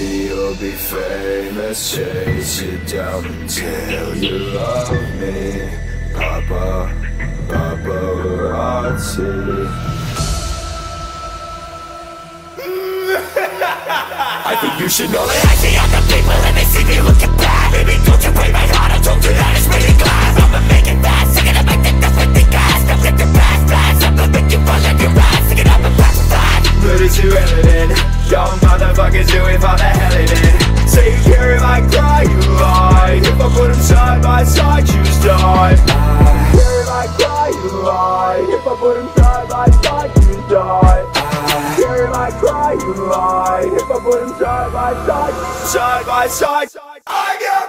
Someday you'll be famous, chase you down until you love me. Paparazzi. I think you should know that I see other people and they see me looking bad. Baby, don't you break my heart, I told you that it's really glass. I'ma make it fast, sing it up like that, that's what they gas. Now flip your blast, I'ma make you fall like your ass. Sing it up and pass the flag. Put it to evident, young motherfuckers do it for the hell of it. Say you care if I cry, you lie. If I put them side by side, choose die. Care if I cry, you lie. If I put them side by side, choose die. Care if I cry, you lie. If I put them side by side, I got